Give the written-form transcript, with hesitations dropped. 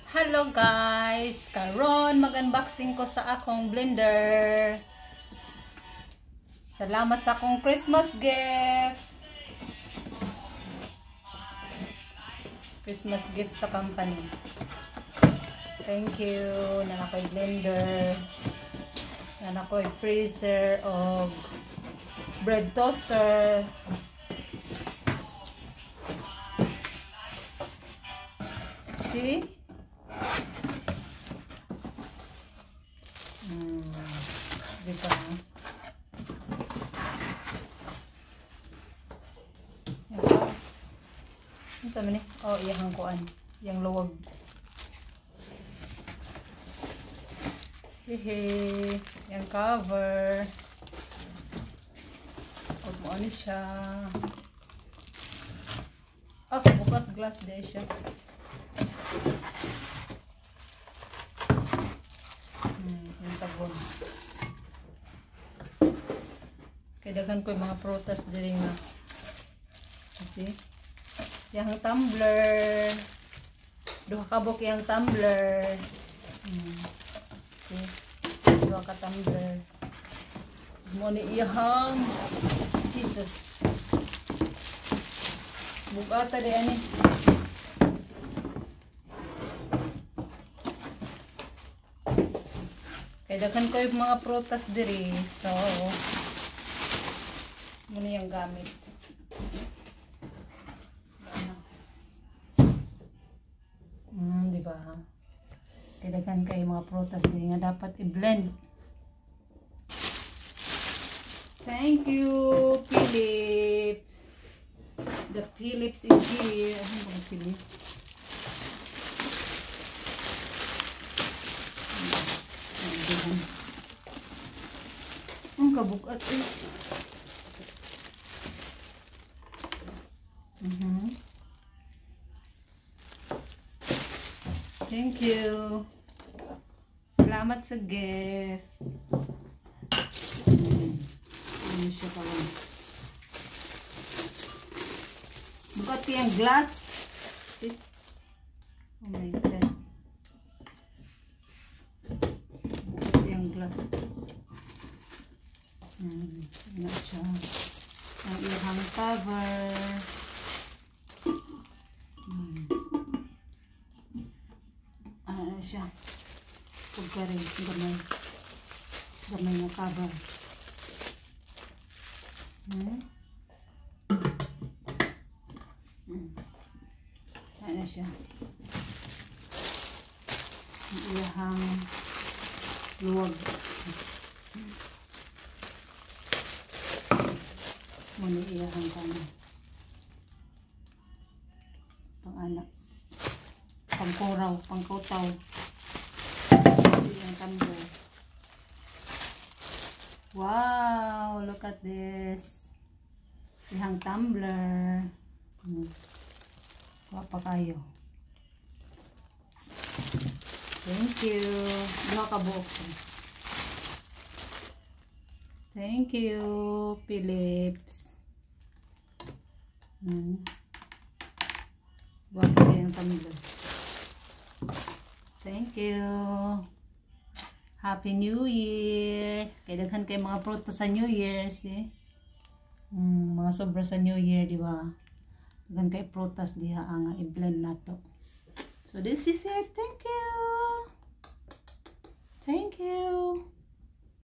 Hello guys! Karon mag-unboxing ko sa akong blender. Salamat sa akong Christmas gift. Christmas gift sa company. Thank you. Nana ko'y blender. Nana ko'y freezer o bread toaster. See? Diba? Ano sabi ni? Oh, iyang kuan. Iyang luwag. Hehe. Yung cover. Huwag mo ano siya. Ah, bukat glass din siya. Yung sabon. Kaidagan ko yung mga prutas din nga. Kasi, yung tumbler. Duha kabok yung tumbler. See? Duha ka tumbler. Mo ni iyahang Jesus. Bukata di ani. Kaidagan ko yung mga prutas diri. So, muna yung gamit. Diba? Kaidagan kayo mga prutas diri nga dapat i-blend. Thank you, Philip. The Philips is here. Ano ba ang Philip? Ang kabukat eh. Thank you. Salamat sa gift. Ano siya pala? Bukat yung glass. See? Oh my God. Bukat yung glass. Ano siya? Ang ihang cover. Ano siya? Pagkarin. Gamay na cover. Ano siya? Ang ihang luwag. Muna iyahang kanya. Pang-anak. Pang-kuraw. Pang-kotaw. Iyang tumbler. Wow! Look at this. Iyang tumbler. Wapa kayo. Thank you. Nakabok. Thank you, Philips. Wapa kayong tumbler. Thank you. Happy New Year. Kailangan kayo mga prutas sa New Year. See? Mga sobra sa New Year, di ba? Kailangan kayo prutas diha ang i-blend na to. So this is it. Thank you.